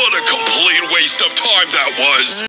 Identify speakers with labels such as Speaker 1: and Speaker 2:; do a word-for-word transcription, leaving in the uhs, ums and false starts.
Speaker 1: What a complete waste of time that was.